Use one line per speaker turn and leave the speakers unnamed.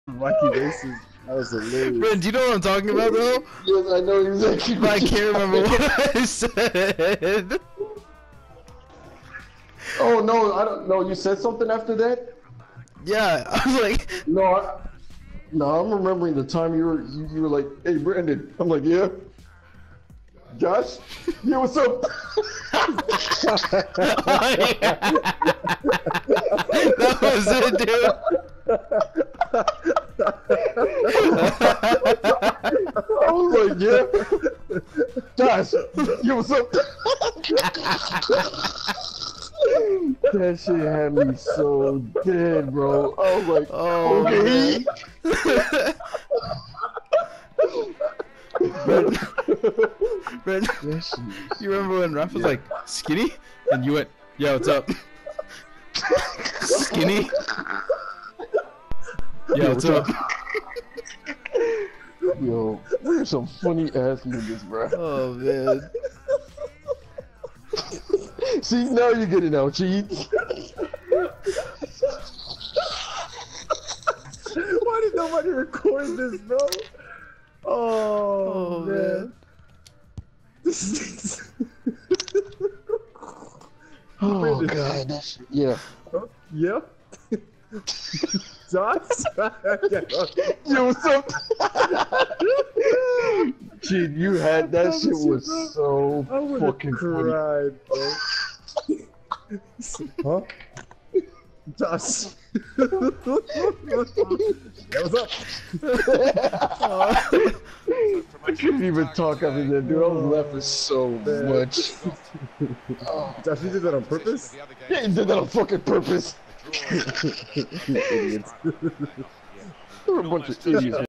Wacky races. That was hilarious.
Brent, do you know what I'm talking about, though?
Yes, I know exactly.
But I can't remember what I said.
Oh no, I don't know. You said something after that?
Yeah, I was like,
No, I'm remembering the time you were like, "Hey, Brandon." I'm like, "Yeah." Josh, yeah, what's up?
oh, yeah. That was it, dude.
I was like, "Yeah." Josh, yeah, what's up? That shit had me so dead, bro. I was like,
oh,
okay.
Brent, you remember when Raph was like, skinny? And you went, yeah, what's up? Skinny? Yeah, what's up?
Yo, we're some funny ass niggas, bro.
Oh, man.
See, now you're getting out, cheats. Why did nobody record this, bro? Oh man. Oh god. Yeah. Huh? Yeah. Josh? Yo, what's up? Dude, you had that shit was so fucking cried, funny. Bro. Huh? Josh. What's up? I couldn't even talk after that, dude. I was laughing so much. Josh, you did that on purpose? Yeah, you did that on fucking purpose. Idiots. We're a bunch of idiots.